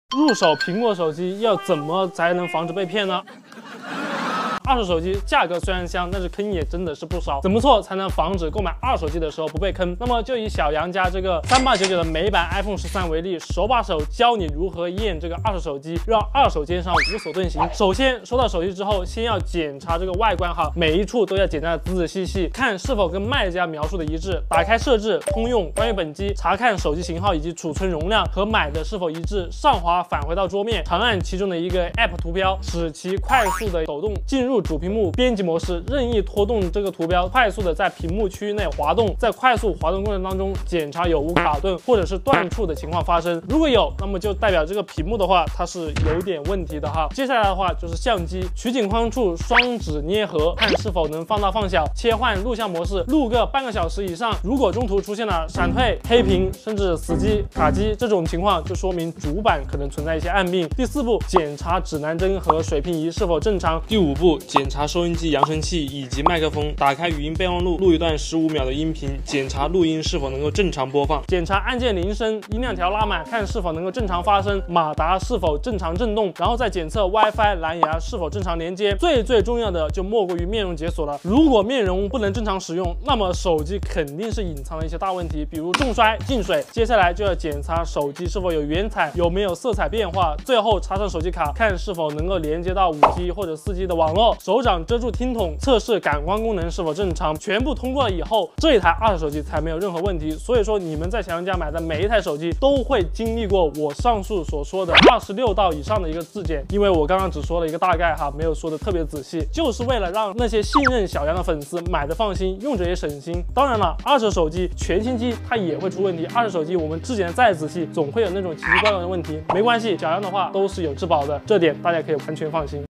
入手苹果手机要怎么才能防止被骗呢？二手手机价格虽然香，但是坑也真的是不少。怎么做才能防止购买二手机的时候不被坑？那么就以小杨家这个3899的美版 iPhone 13为例，手把手教你如何验这个二手手机，让二手奸商无所遁形。首先，收到手机之后，先要检查这个外观哈，每一处都要检查仔仔细细，看是否跟卖家描述的一致。打开设置、通用、关于本机，查看手机型号以及储存容量和买的是否一致。上滑返回到桌面，长按其中的一个 App 图标，使其快速的抖动，进入主屏幕编辑模式，任意拖动这个图标，快速的在屏幕区域内滑动，在快速滑动过程当中检查有无卡顿或者是断触的情况发生。如果有，那么就代表这个屏幕的话它是有点问题的哈。接下来的话就是相机，取景框处双指捏合，看是否能放大放小，切换录像模式，录个半个小时以上。如果中途出现了闪退、黑屏甚至死机、卡机这种情况，就说明主板可能存在一些暗病。第4步，检查指南针和水平仪是否正常。第5步，检查收音机扬声器以及麦克风，打开语音备忘录，录一段15秒的音频，检查录音是否能够正常播放，检查按键铃声，音量条拉满，看是否能够正常发声，马达是否正常震动，然后再检测 WiFi 蓝牙是否正常连接。最重要的就莫过于面容解锁了。如果面容不能正常使用，那么手机肯定是隐藏了一些大问题，比如重摔、进水。接下来就要检查手机是否有原彩，有没有色彩变化，最后插上手机卡，看是否能够连接到5G 或者4G 的网络。手掌遮住听筒，测试感光功能是否正常，全部通过了以后，这一台二手手机才没有任何问题。所以说你们在小杨家买的每一台手机都会经历过我上述所说的26道以上的一个质检，因为我刚刚只说了一个大概哈，没有说的特别仔细，就是为了让那些信任小杨的粉丝买的放心，用着也省心。当然了，二手手机全新机它也会出问题，二手手机我们质检的再仔细，总会有那种奇奇怪怪的问题。没关系，小杨的话都是有质保的，这点大家可以完全放心。